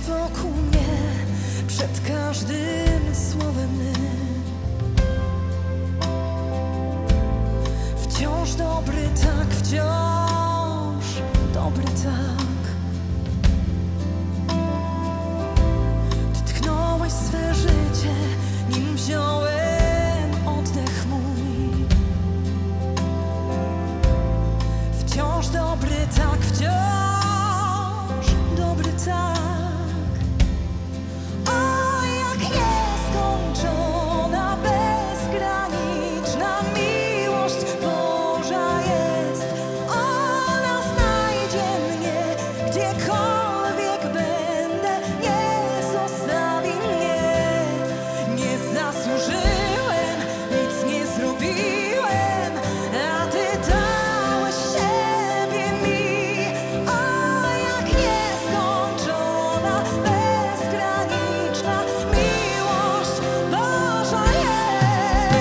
wokół mnie przed każdym słowem my. Wciąż dobry tak, wciąż dobry tak. Ty tknąłeś swe życie, nim wziąłem oddech mój. Wciąż dobry tak, wciąż dobry tak. O, jak nieskończona, bezgraniczna miłość Boża jest. Ona znajdzie mnie, gdziekolwiek będę, nie zostawi mnie. Nie zasłużyłem, nic nie zrobiłem, a Ty dałeś siebie mi. O, jak nieskończona, bezgraniczna miłość Boża jest.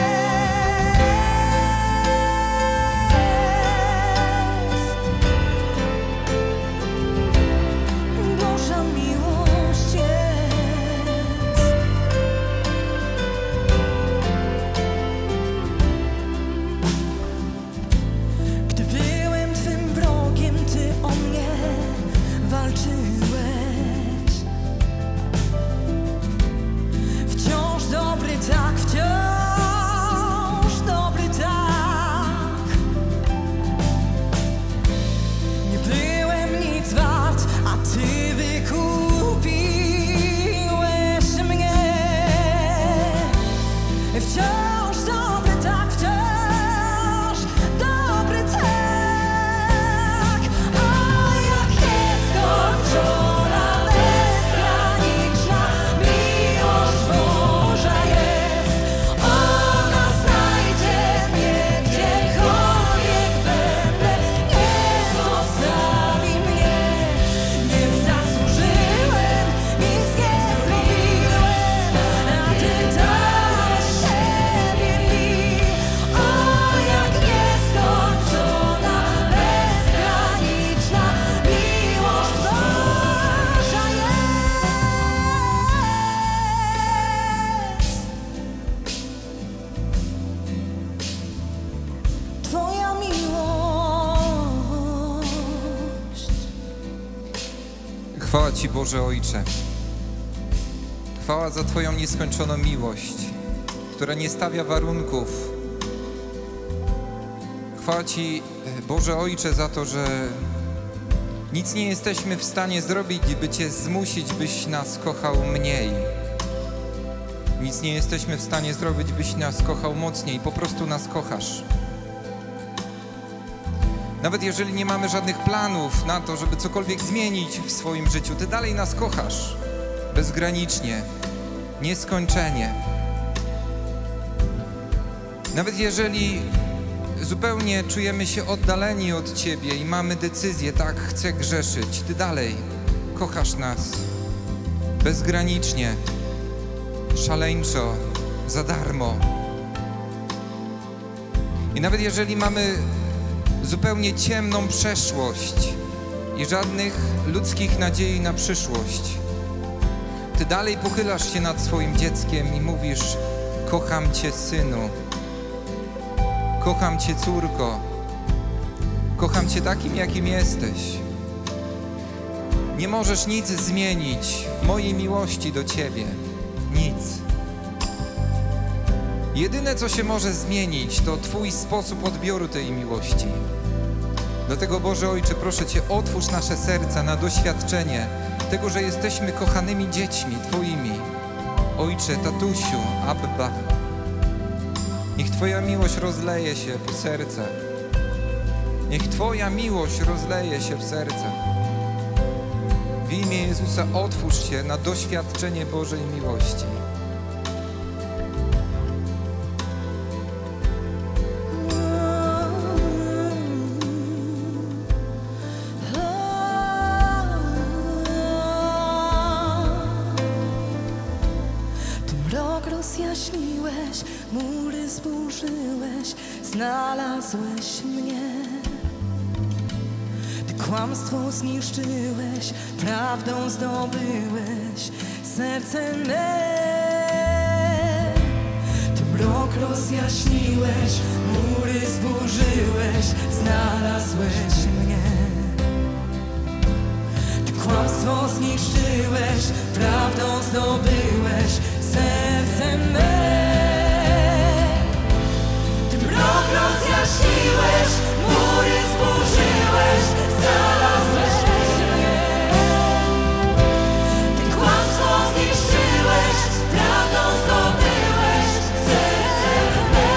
Boża miłość jest. Gdy byłem Twym wrogiem, Ty o mnie walczyłeś. Wciąż dobry tak, wciąż dobry tak. Nie byłem nic wart, a Ty wykupiłeś mnie. Wciąż dobry tak, wciąż dobry tak. O, jak nieskończona, bezgraniczna miłość Boża jest. Ona znajdzie mnie, gdziekolwiek będę, nie zostawi mnie. Nie zasłużyłem, nic nie zrobiłem, a Ty dałeś siebie mi. O, jak nieskończona, bezgraniczna miłość Boża jest. Twoja miłość. Chwała Ci, Boże Ojcze. Chwała za Twoją nieskończoną miłość, która nie stawia warunków. Chwała Ci, Boże Ojcze, za to, że nic nie jesteśmy w stanie zrobić, by Cię zmusić, byś nas kochał mniej. Nic nie jesteśmy w stanie zrobić, byś nas kochał mocniej. Po prostu nas kochasz. Nawet jeżeli nie mamy żadnych planów na to, żeby cokolwiek zmienić w swoim życiu, Ty dalej nas kochasz. Bezgranicznie, nieskończenie. Nawet jeżeli zupełnie czujemy się oddaleni od Ciebie i mamy decyzję, tak, chcę grzeszyć, Ty dalej kochasz nas. Bezgranicznie, szaleńczo, za darmo. I nawet jeżeli mamy zupełnie ciemną przeszłość i żadnych ludzkich nadziei na przyszłość, Ty dalej pochylasz się nad swoim dzieckiem i mówisz: kocham Cię, synu, kocham Cię, córko, kocham Cię takim, jakim jesteś. Nie możesz nic zmienić w mojej miłości do Ciebie. Nic. Jedyne, co się może zmienić, to Twój sposób odbioru tej miłości. Dlatego, Boże Ojcze, proszę Cię, otwórz nasze serca na doświadczenie tego, że jesteśmy kochanymi dziećmi Twoimi. Ojcze, tatusiu, Abba. Niech Twoja miłość rozleje się po sercach. Niech Twoja miłość rozleje się w sercach. W imię Jezusa otwórz się na doświadczenie Bożej miłości. Rozjaśniłeś, mury zburzyłeś, znalazłeś mnie. Ty kłamstwo zniszczyłeś, prawdą zdobyłeś serce me. Ty mrok rozjaśniłeś, mury zburzyłeś, znalazłeś mnie. Ty kłamstwo zniszczyłeś, prawdą zdobyłeś serce me. Ty mrok rozjaśniłeś, mury zburzyłeś, znalazłeś mnie. Ty kłamstwo zniszczyłeś, prawdą zdobyłeś serce me.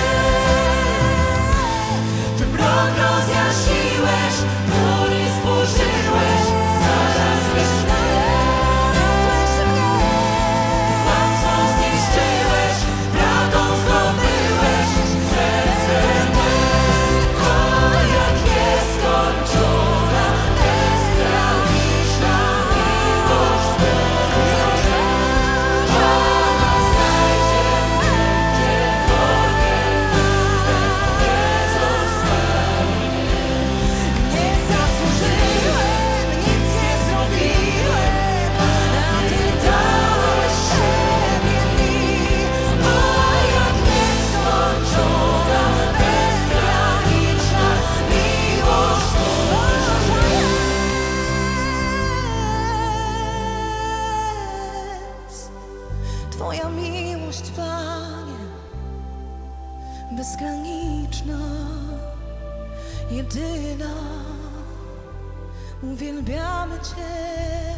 Ty mrok rozjaśniłeś, mury zburzyłeś, znalazłeś mnie. Ty kłamstwo zniszczyłeś, prawdą zdobyłeś serce me. O, jak nieskończona, bezgraniczna miłość Twoja. Ona znajdzie mnie gdziekolwiek, nie zostawi mnie. Nie zasłużyłem, nic nie zrobiłem, a Ty dałeś siebie mi. O, jak nieskończona, bezgraniczna miłość Twoja jest. Twoja miłość, Panie, bezgraniczna, jedyna. Uwielbiamy Cię.